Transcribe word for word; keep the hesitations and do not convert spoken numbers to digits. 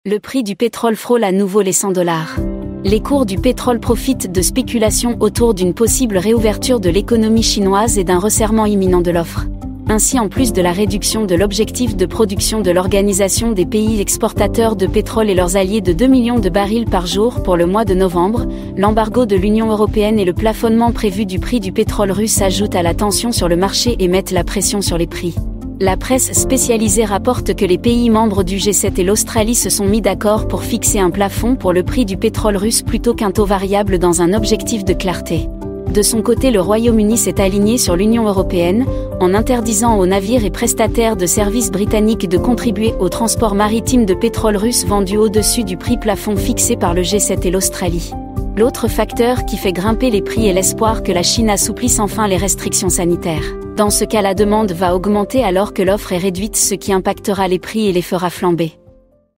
Le prix du pétrole frôle à nouveau les cent dollars. Les cours du pétrole profitent de spéculations autour d'une possible réouverture de l'économie chinoise et d'un resserrement imminent de l'offre. Ainsi, en plus de la réduction de l'objectif de production de l'Organisation des pays exportateurs de pétrole et leurs alliés de deux millions de barils par jour pour le mois de novembre, l'embargo de l'Union européenne et le plafonnement prévu du prix du pétrole russe ajoutent à la tension sur le marché et mettent la pression sur les prix. La presse spécialisée rapporte que les pays membres du G sept et l'Australie se sont mis d'accord pour fixer un plafond pour le prix du pétrole russe plutôt qu'un taux variable dans un objectif de clarté. De son côté, le Royaume-Uni s'est aligné sur l'Union européenne, en interdisant aux navires et prestataires de services britanniques de contribuer au transport maritime de pétrole russe vendu au-dessus du prix plafond fixé par le G sept et l'Australie. L'autre facteur qui fait grimper les prix est l'espoir que la Chine assouplisse enfin les restrictions sanitaires. Dans ce cas, la demande va augmenter alors que l'offre est réduite, ce qui impactera les prix et les fera flamber.